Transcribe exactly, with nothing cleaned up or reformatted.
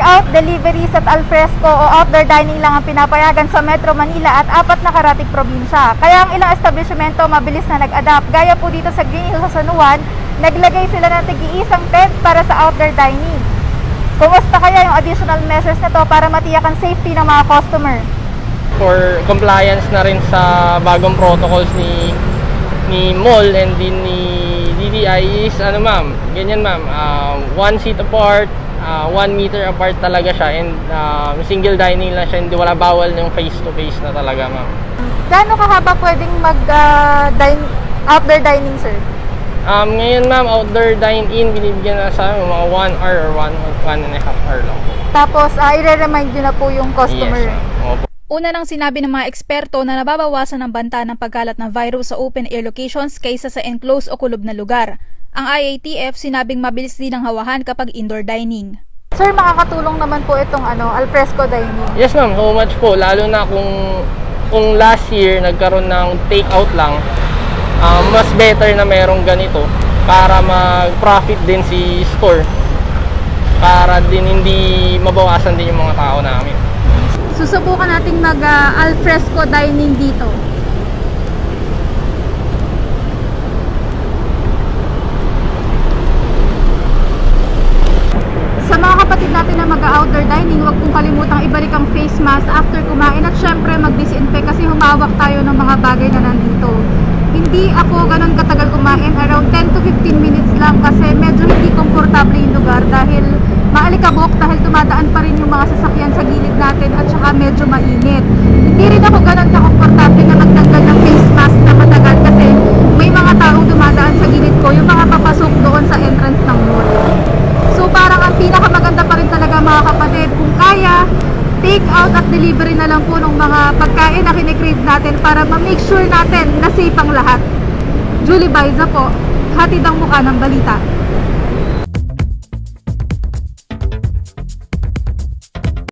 take-out deliveries at alfresco o outdoor dining lang ang pinapayagan sa Metro Manila at apat na karatig probinsya. Kaya ang ilang establishmento mabilis na nag-adapt. Gaya po dito sa Green Hills sa San Juan, naglagay sila ng tig-iisang tent para sa outdoor dining. Kumusta kaya yung additional measures na to para matiyak ang safety ng mga customer? For compliance na rin sa bagong protocols ni ni mall and din ni D D I is ano ma'am, ganyan ma'am, uh, one seat apart, uh, one meter apart talaga siya, and uh, single dining lang siya, hindi wala bawal yung face to face na talaga ma'am. Gaano kahaba pwedeng mag uh, dine, outdoor dining sir? Um, ngayon ma'am, outdoor dine-in binibigyan na sa mga one hour or one, one and a half hour lang. Tapos uh, i-remind nyo na po yung customer. Yes ma'am. Opo. Una nang sinabi ng mga eksperto na nababawasan ang banta ng pagkalat ng virus sa open-air locations kaysa sa enclosed o kulob na lugar. Ang I A T F sinabing mabilis din ang hawahan kapag indoor dining. Sir, makakatulong naman po itong ano, alfresco dining. Yes ma'am, so much po. Lalo na kung, kung last year nagkaroon ng take-out lang, uh, mas better na merong ganito para mag-profit din si store. Para din hindi mabawasan din yung mga tao namin. Susubukan nating mag uh, alfresco dining dito. Sa mga kapatid natin na mag-outdoor dining, huwag pong kalimutang ibalik ang face mask after kumain at syempre mag-disinfect kasi humawak tayo ng mga bagay na nandito. Hindi ako ganun katagal kumain, around ten to fifteen minutes lang kasi medyo hindi komportable yung lugar dahil maalikabok dahil tumadaan pa rin yung mga sasakyan sa gilid natin at saka medyo mainit. Hindi rin ako ganun kakomportable na magtanggal ng face mask na matagal kasi may mga taong dumadaan sa gilid ko, yung mga papasok doon sa entrance ng mall. So parang ang pinakamaganda pa rin talaga mga kapatid, kung kaya, take out at delivery na lang po ng mga pagkain na kinikrave natin para ma-make sure natin na safe ang lahat. Julie Baiza po, hatid ang mukha ng balita.